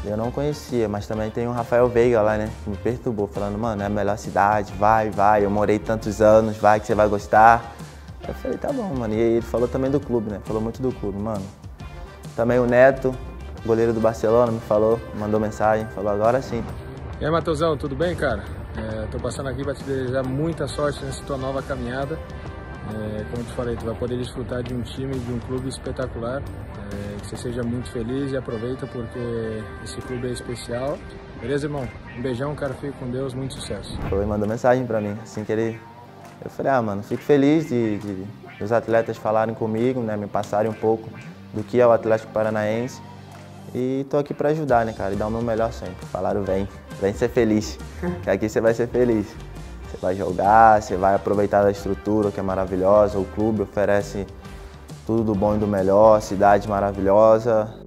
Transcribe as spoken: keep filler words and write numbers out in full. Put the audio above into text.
Eu não conhecia, mas também tem o Rafael Veiga lá, né, que me perturbou, falando, mano, é a melhor cidade, vai, vai, eu morei tantos anos, vai que você vai gostar. Eu falei, tá bom, mano. E ele falou também do clube, né, falou muito do clube, mano. Também o Neto, goleiro do Barcelona, me falou, mandou mensagem, falou, agora sim. E aí, Matheusão, tudo bem, cara? É, tô passando aqui para te desejar muita sorte nessa tua nova caminhada. É, como eu te falei, tu vai poder desfrutar de um time, de um clube espetacular. É, que você seja muito feliz e aproveita porque esse clube é especial. Beleza, irmão? Um beijão, cara, fique com Deus, muito sucesso. Foi, mandou mensagem pra mim, assim que ele... Eu falei, ah, mano, fico feliz de, de, de os atletas falarem comigo, né, me passarem um pouco do que é o Atlético Paranaense. E tô aqui pra ajudar, né, cara, e dar o meu melhor sempre. Falaram, vem, vem ser feliz, que aqui você vai ser feliz. Você vai jogar, você vai aproveitar da estrutura, que é maravilhosa, o clube oferece tudo do bom e do melhor, cidade maravilhosa,